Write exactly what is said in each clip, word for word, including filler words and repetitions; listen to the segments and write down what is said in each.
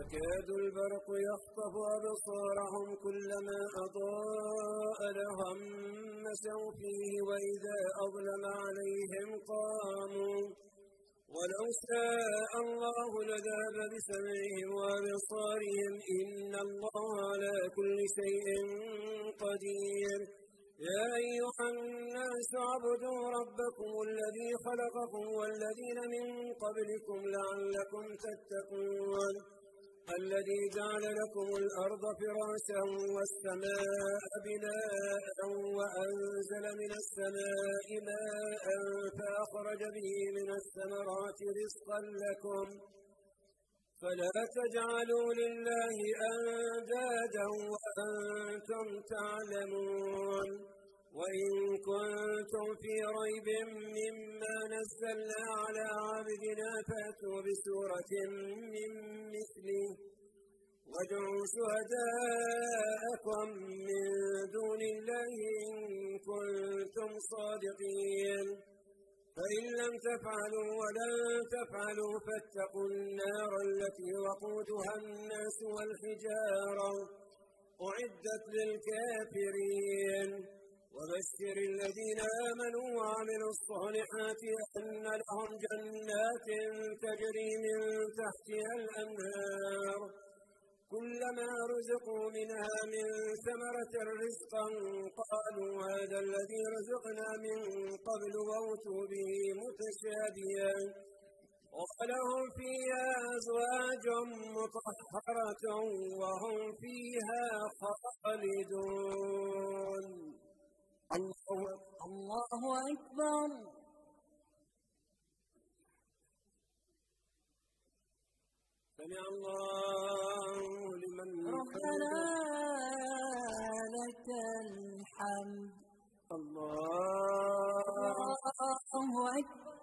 يكاد البرق يخطف أبصارهم كلما أضاء لهم مشوا فيه وإذا أظلم عليهم قاموا ولو شاء الله لذهب بسمعهم وأبصارهم إن الله على كل شيء قدير. يا أيها الناس اعبدوا ربكم الذي خلقكم والذين من قبلكم لعلكم تتقون الذي جعل لكم الأرض فراشا والسماء بناء وأنزل من السماء ماء فأخرج به من الثمرات رزقا لكم فلا تجعلوا لله أندادا وأنتم تعلمون. وإن كنتم في ريب مما نزلنا على عبدنا فأتوا بسورة من مثله وادعوا شهداءكم من دون الله إن كنتم صادقين فإن لم تفعلوا ولن تفعلوا فاتقوا النار التي وقودها الناس والحجارة أعدت للكافرين. وبشر الذين آمنوا وعملوا الصالحات أن لهم جنات تجري من تحتها الأنهار كلما رزقوا منها من ثمرة رزقا قالوا هذا الذي رزقنا من قبل وأتوا به متشابها ولهم فيها أزواج مطهرة وهم فيها خالدون. الله أكبر. سمع الله لمن ربنا لك الحمد. الله أكبر.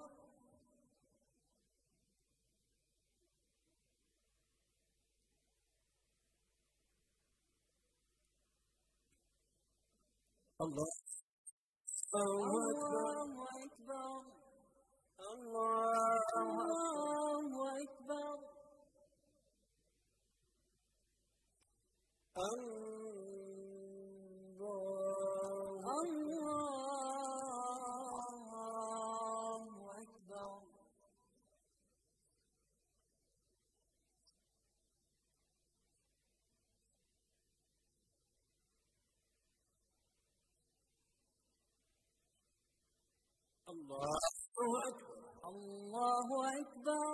الله أكبر. الله أكبر. الله أكبر. الله أكبر. الله أكبر.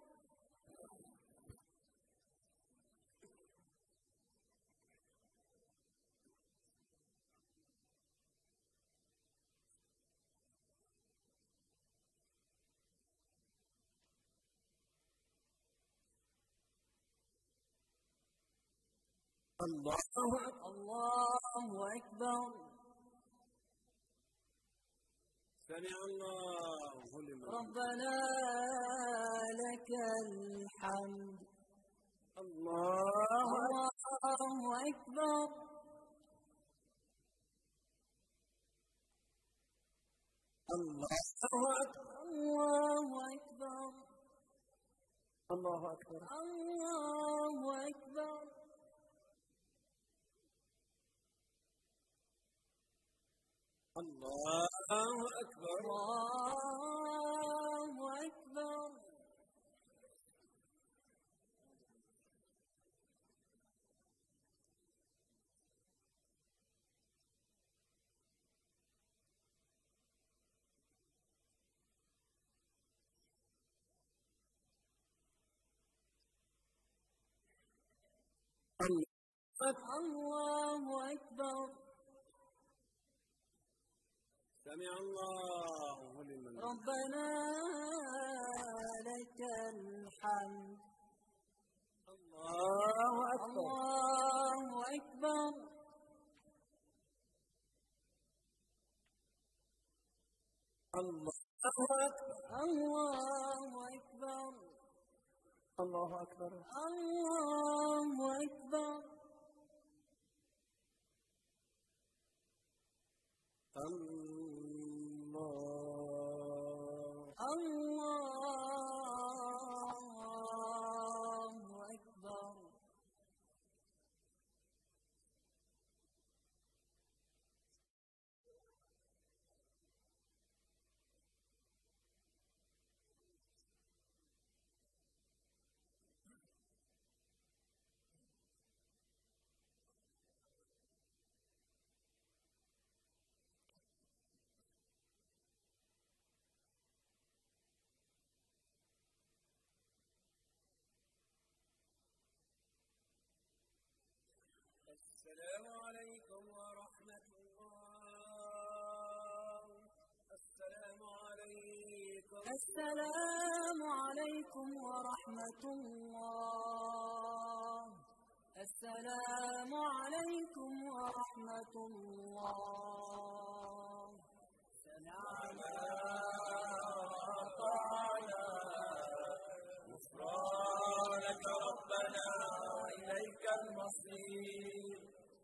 الله أكبر. سمع الله لمن ربنا لك الحمد. الله أكبر. الله أكبر. الله أكبر. الله أكبر. الله أكبر. الله أكبر. الله أكبر. سمع الله لمن ربنا لك الحمد. الله أكبر. الله أكبر. الله أكبر. الله أكبر. الله أكبر. الله أكبر. الله الله أكبر. السلام عليكم ورحمة الله. السلام عليكم. السلام عليكم ورحمة الله. السلام عليكم ورحمة الله. سمعنا وأطعنا غفرانك ربنا إليك المصير.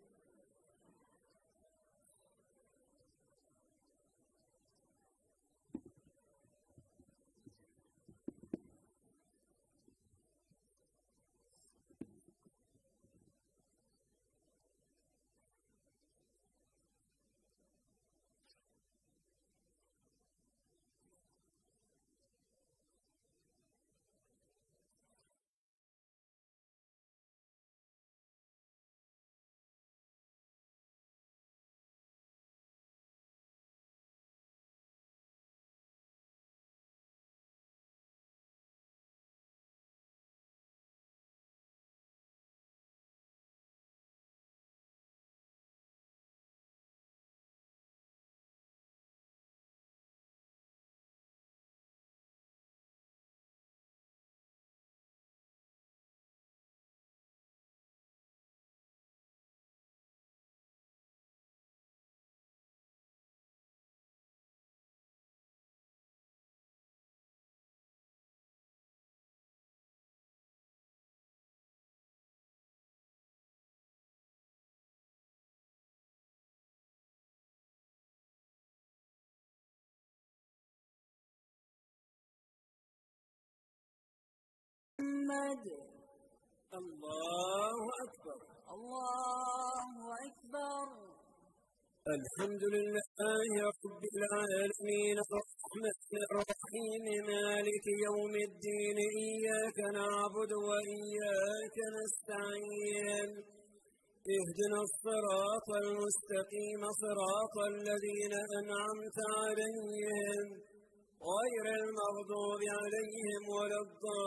محمد. الله أكبر. الله أكبر. الحمد لله رب العالمين الرحمن الرحيم مالك يوم الدين إياك نعبد وإياك نستعين اهدنا الصراط المستقيم صراط الذين أنعمت عليهم غير المغضوب عليهم ولا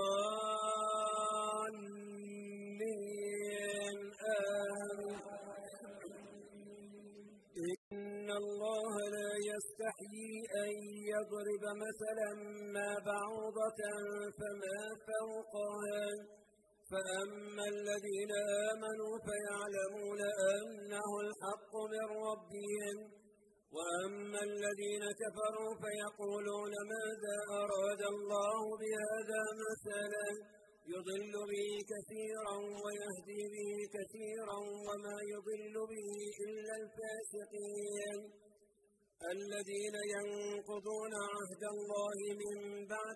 الضالين آمين. إن الله لا يستحيي أن يضرب مثلا ما بعوضة فما فوقها فأما الذين آمنوا فيعلمون أنه الحق من ربهم وأما الذين كفروا فيقولون ماذا أراد الله بهذا مثلا يضل به كثيرا ويهدي به كثيرا وما يضل به إلا الفاسقين الذين ينقضون عهد الله من بعد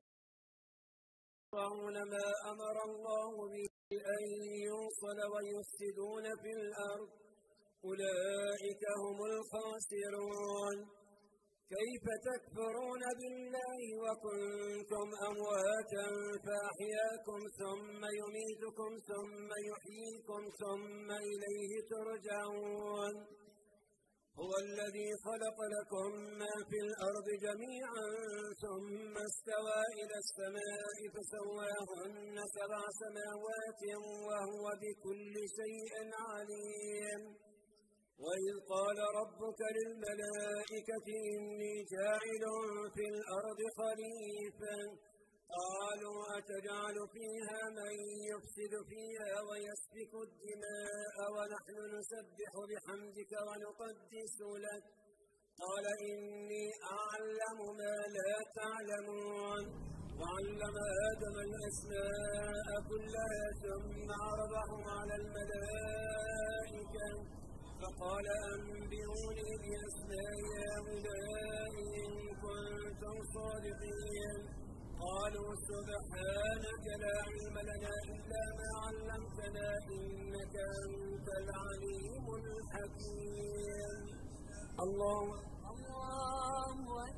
ميثاقه ما أمر الله به أن يوصل ويفسدون في الأرض أولئك هم الخاسرون. كيف تكفرون بالله وكنتم أمواتا فأحياكم ثم يميتكم ثم يحييكم ثم إليه ترجعون. هو الذي خلق لكم ما في الأرض جميعا ثم استوى إلى السماء فسواهن سبع سماوات وهو بكل شيء عليم. وإذ قال ربك للملائكة إني جاعل في الأرض خليفة قالوا أتجعل فيها من يفسد فيها ويسفك الدماء ونحن نسبح بحمدك ونقدس لك قال إني أعلم ما لا تعلمون. وعلم آدم الأسماء كلها ثم عرضهم على الملائكة فقال أنبئوني بأسماء هؤلاء إن كنتم صادقين قالوا سبحانك لا علم لنا إلا ما علمتنا إنك أنت العليم الحكيم. الله الله أكبر.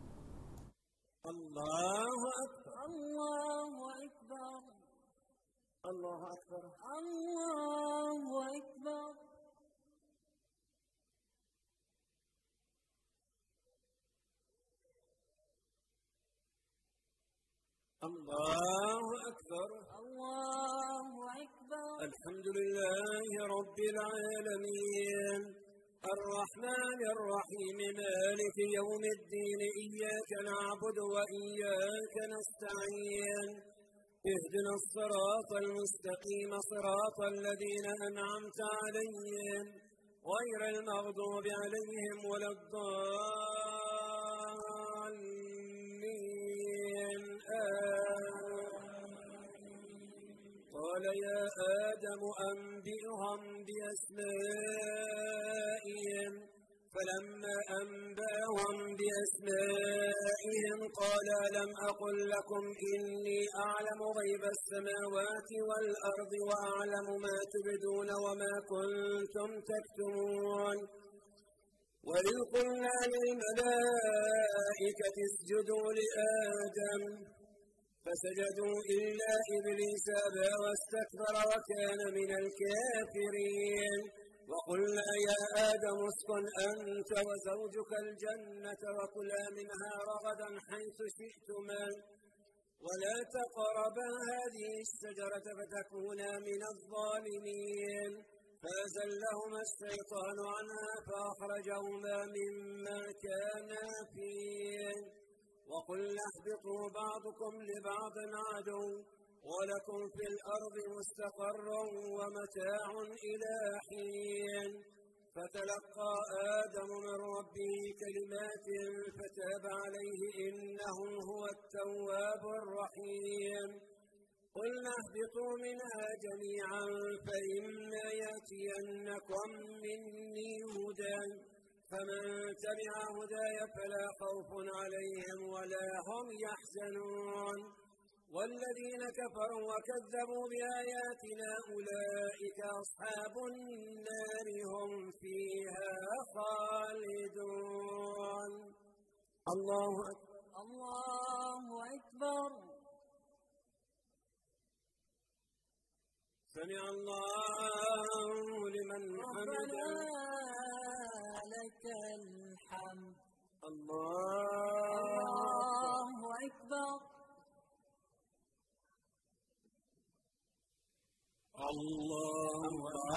الله أكبر. الله أكبر. الله أكبر الله أكبر الله أكبر الله أكبر. الحمد لله رب العالمين الرحمن الرحيم مالك يوم الدين إياك نعبد وإياك نستعين اهدنا الصراط المستقيم صراط الذين أنعمت عليهم غير المغضوب عليهم ولا الضالين قال يا آدم أنبئهم بأسمائهم فلما أنبأهم بأسمائهم قال ألم أقل لكم إني أعلم غيب السماوات والأرض وأعلم ما تبدون وما كنتم تكتمون وإذ قلنا للملائكة اسجدوا لآدم فسجدوا إلا إبليس أبى واستكبر وكان من الكافرين وقلنا يا آدم اسكن أنت وزوجك الجنة وكلا منها رغدا حيث شئتما ولا تقربا هذه الشجرة فتكونا من الظالمين فأزلهما الشيطان عنها فأخرجهما مما كانا فيه وقلنا اهبطوا بعضكم لبعض عدو ولكم في الأرض مستقر ومتاع إلى حين فتلقى آدم من ربه كلمات فتاب عليه إنه هو التواب الرحيم قلنا اهبطوا منها جميعا فإما يأتينكم مني هدى فمن تبع هداي فلا خوف عليهم ولا هم يحزنون والذين كفروا وكذبوا بآياتنا أولئك أصحاب النار هم فيها خالدون. الله أكبر الله أكبر. سمع الله لمن حمده لك الحمد. الله أكبر. الله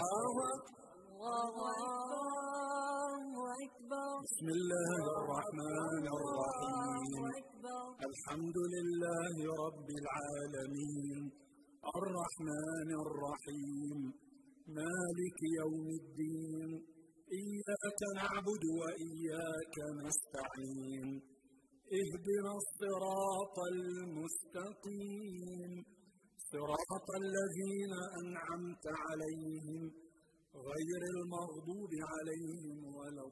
أكبر. بسم الله الرحمن الرحيم. الحمد لله رب العالمين الرحمن الرحيم مالك يوم الدين إياك نعبد وإياك نستعين اهدنا الصراط المستقيم صراط الذين أنعمت عليهم غير المغضوب عليهم ولا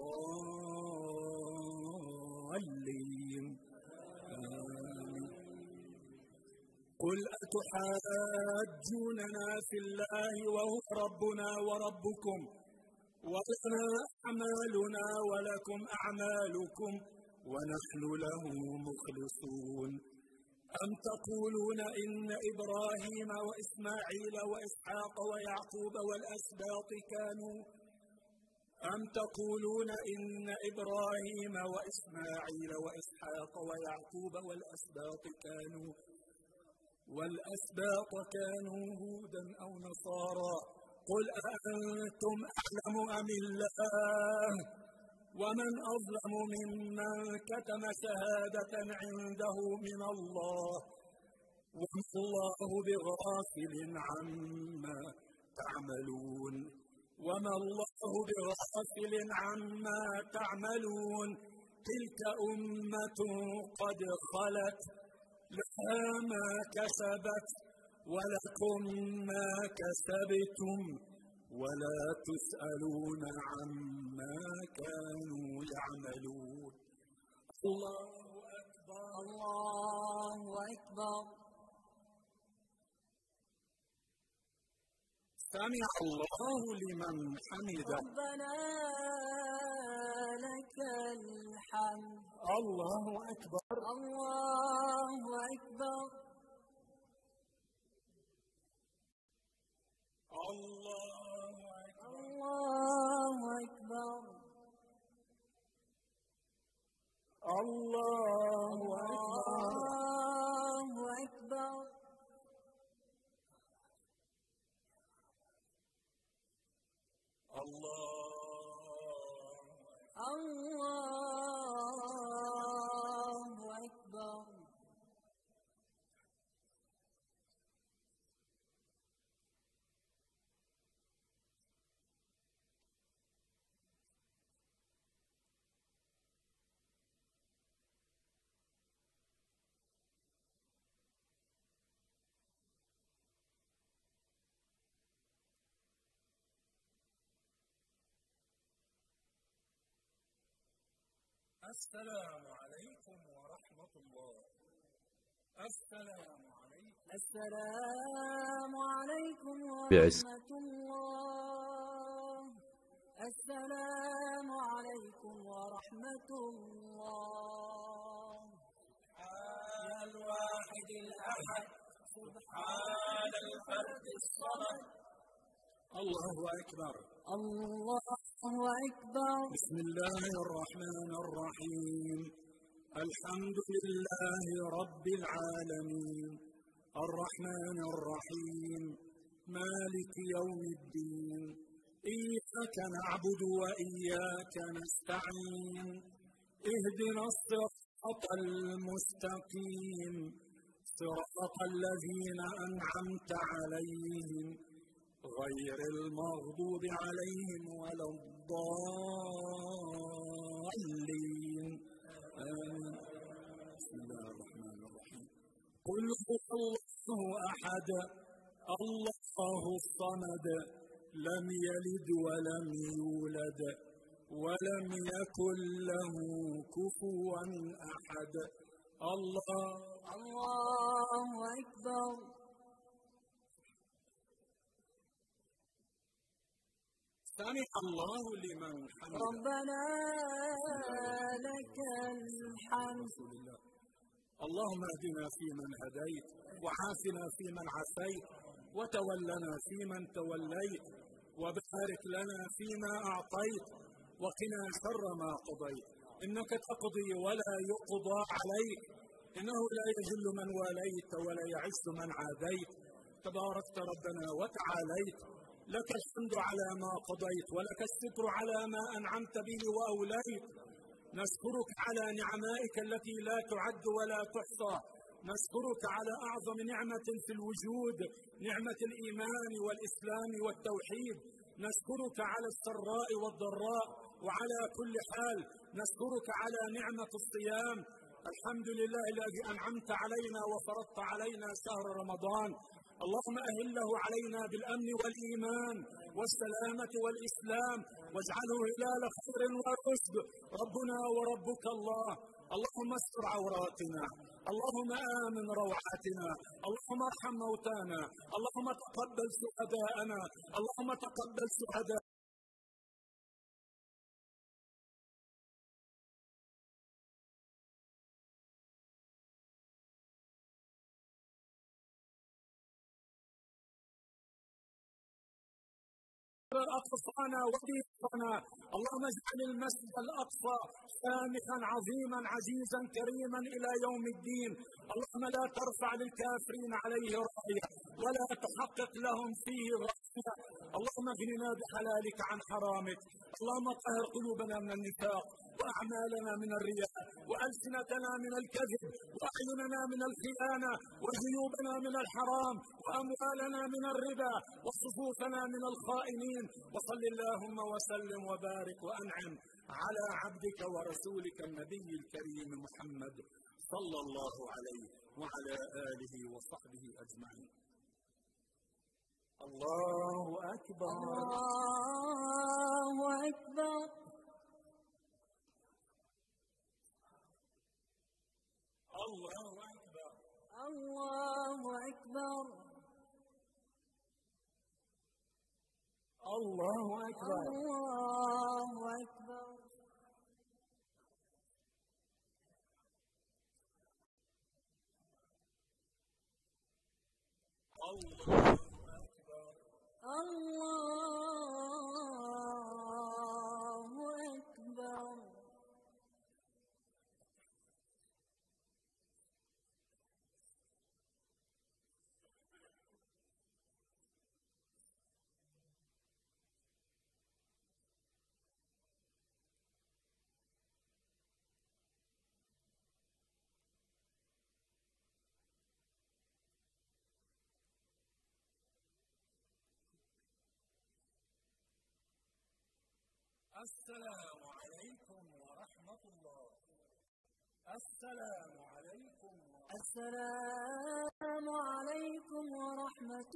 الضالين آمين. قل أتحاجوننا في الله وهو ربنا وربكم ولنا أعمالنا ولكم أعمالكم ونحن له مخلصون أم تقولون إن إبراهيم وإسماعيل وإسحاق ويعقوب والأسباط كانوا أم تقولون إن إبراهيم وإسماعيل وإسحاق ويعقوب والأسباط كانوا والأسباط كانوا هودا أو نصارى قل أأنتم أعلم أم الله ومن أظلم ممن كتم شهادة عنده من الله وما الله بغافل عما تعملون وما الله بغافل عما تعملون تلك أمة قد خلت لها ما كسبت ولكم ما كسبتم ولا تسألون عما كانوا يعملون. الله أكبر. الله أكبر. سمع الله لمن حمده. ربنا لك الحمد. الله أكبر. الله أكبر. الله الله أكبر. السلام عليكم ورحمة الله. السلام عليكم. السلام عليكم ورحمة الله. السلام عليكم ورحمة الله. سبحان الواحد الأحد، سبحان الفرد الصمد. الله أكبر. الله أكبر. بسم الله الرحمن الرحيم. الحمد لله رب العالمين، الرحمن الرحيم، مالك يوم الدين. إياك نعبد وإياك نستعين، اهدنا الصراط المستقيم، صراط الذين أنعمت عليهم غير المغضوب عليهم ولا الضالين. آمين. بسم الله الرحمن الرحيم. قل هو الله أحد، الله الصمد، لم يلد ولم يولد ولم يكن له كفوا أحد. الله الله أكبر. سمع الله لمن حمده. ربنا لك الحمد. اللهم اهدنا فيمن هديت، وعافنا فيمن عافيت، وتولنا فيمن توليت، وبارك لنا فيما أعطيت، وقنا شر ما قضيت، إنك تقضي ولا يقضى عليك، إنه لا يذل من واليت ولا يعز من عاديت، تباركت ربنا وتعاليت، لك الحمد على ما قضيت، ولك الشكر على ما أنعمت به وأوليت. نشكرك على نعمائك التي لا تعد ولا تحصى، نشكرك على أعظم نعمة في الوجود، نعمة الإيمان والإسلام والتوحيد. نشكرك على السراء والضراء وعلى كل حال. نشكرك على نعمة الصيام. الحمد لله الذي أنعمت علينا وفرضت علينا شهر رمضان. اللهم أهله علينا بالأمن والإيمان والسلامة والإسلام، واجعله هلال خير ورشد. ربنا وربك الله. اللهم استر عوراتنا، اللهم آمن روعاتنا، اللهم ارحم موتانا، اللهم تقبل شهداءنا، اللهم تقبل شهداءنا. أقصانا وضيقنا. اللهم اجعل المسجد الأقصى سامحا عظيما عزيزا كريما إلى يوم الدين. اللهم لا ترفع للكافرين عليه راية ولا تحقق لهم فيه غاية. اللهم اغننا بحلالك عن حرامك. اللهم طهر قلوبنا من النفاق، وأعمالنا من الرياء، وألسنتنا من الكذب، وأعيننا من الخيانة، وجيوبنا من الحرام، وأموالنا من الربا، وصفوفنا من الخائنين. وصل اللهم وسلم وبارك وأنعم على عبدك ورسولك النبي الكريم محمد صلى الله عليه وعلى آله وصحبه أجمعين. الله أكبر. الله أكبر. الله أكبر. الله أكبر. الله أكبر. الله أكبر. الله أكبر. الله أكبر. السلام عليكم ورحمة الله. السلام عليكم. السلام عليكم ورحمة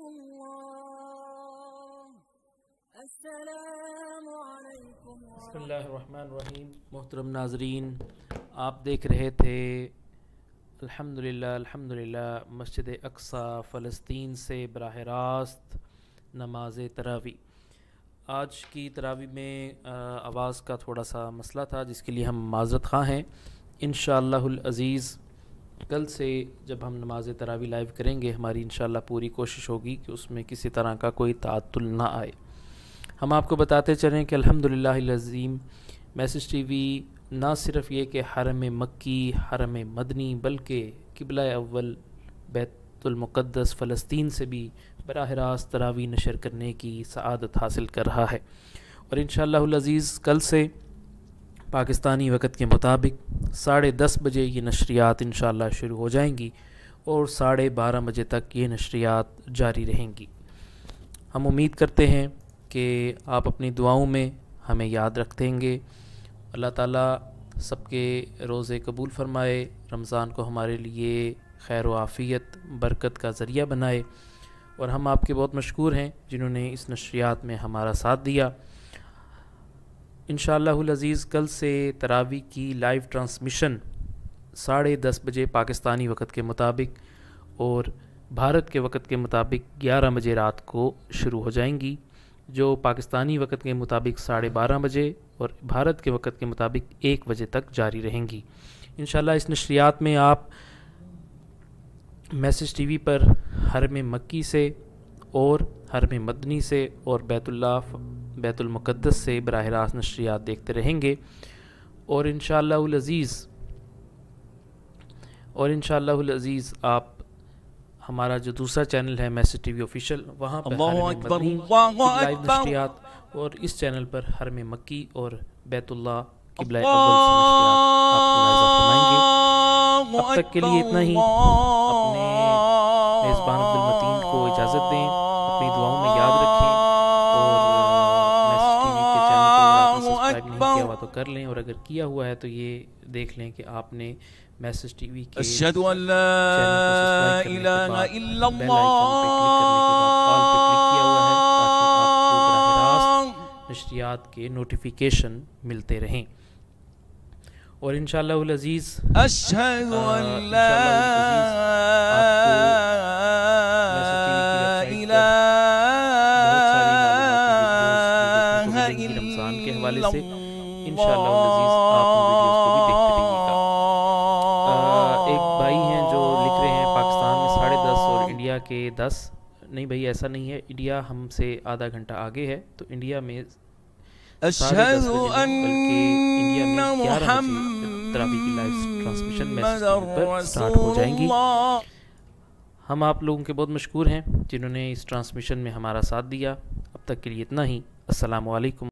الله. السلام علیکم. بسم اللہ الرحمن الرحیم. محترم ناظرین، آپ دیکھ رہے تھے الحمدللہ الحمدللہ مسجد اقصیٰ فلسطین سے براہ راست نماز تراویح. آج کی تراویح میں آواز کا تھوڑا سا مسئلہ تھا، جس کے لیے ہم معذرت خواہ ہیں. انشاءاللہ العزیز کل سے جب ہم نماز تراویح لائیو کریں گے، ہماری انشاءاللہ پوری کوشش ہوگی کہ اس میں کسی طرح کا کوئی تعطل نہ آئے. ہم آپ کو بتاتے چلیں کہ الحمدللہ العظیم میسج ٹی وی نہ صرف یہ کہ حرم مکی، حرم مدنی، بلکہ قبلہ اول بیت المقدس فلسطین سے بھی براہ راست تراویح نشر کرنے کی سعادت حاصل کر رہا ہے. اور انشاءاللہ العزیز کل سے پاکستانی وقت کے مطابق ساڑھے دس بجے یہ نشریات انشاءاللہ شروع ہو جائیں گی اور ساڑھے بارہ بجے تک یہ نشریات جاری رہیں گی. ہم امید کرتے ہیں کہ آپ اپنی دعاؤں میں ہمیں یاد رکھیں گے. اللہ تعالیٰ سب کے روزے قبول فرمائے، رمضان کو ہمارے لیے خیر و عافیت برکت کا ذریعہ بنائے. اور ہم آپ کے بہت مشکور ہیں جنہوں نے اس نشریات میں ہمارا ساتھ دیا. انشاءاللہ العزیز کل سے تراویح کی لائیو ٹرانسمیشن ساڑھے دس بجے پاکستانی وقت کے مطابق اور بھارت کے وقت کے مطابق گیارہ بجے رات کو شروع ہو جائیں گی، جو پاکستانی وقت کے مطابق ساڑھے بارہ بجے اور بھارت کے وقت کے مطابق ایک بجے تک جاری رہیں گی. انشاءاللہ اس نشریات میں آپ میسج ٹی وی پر حرم مکی سے اور حرم مدنی سے اور بیت اللہ بیت المقدس سے براہ راست نشریات دیکھتے رہیں گے. اور انشاءاللہ العزیز اور انشاءاللہ العزیز آپ ہمارا جو دوسرا چینل ہے میسج ی وی آفیشیل، وہاں پر حرم مدنی لائیو نشریات اور اس چینل پر حرم مکی اور بیت اللہ قبلہ اول سے نشریات آپ ملاحظہ فرمائیں گے. اب تک کے لیے اتنا ہی. اپنے میزبان عبدالمتین کو اجازت دیں، اپنی دعاؤں میں یاد رکھیں اور میسج ٹی وی کے چینل کو اگر آپ نے سبسکرائب نہیں کیا ہوا تو کر لیں، اور اگر کیا ہوا ہے تو یہ دیکھ لیں کہ آپ نے میسج ٹی وی کے اشہد ان لا الہ الا اللہ نشریات کے نوٹیفیکیشن ملتے رہیں. اور انشاءاللہ العزیز اشہد ان لا الہ رمضان کے حوالے سے انشاءاللہ العزیز آپ ان ویڈیوز کو بھی دیکھتے رہیے گا. ایک بھائی ہیں جو لکھ رہے ہیں پاکستان میں ساڑھے دس اور انڈیا کے دس. نہیں بھائی ایسا نہیں ہے، انڈیا ہم سے آدھا گھنٹہ آگے ہے، تو انڈیا میں اشہد ان محمد تراویح کی لائیو ٹرانسمیشن میسج پر سٹارٹ ہو جائیں گی. ہم آپ لوگوں کے بہت مشکور ہیں جنہوں نے اس ٹرانسمیشن میں ہمارا ساتھ دیا. اب تک کے لیے اتنا ہی. السلام علیکم.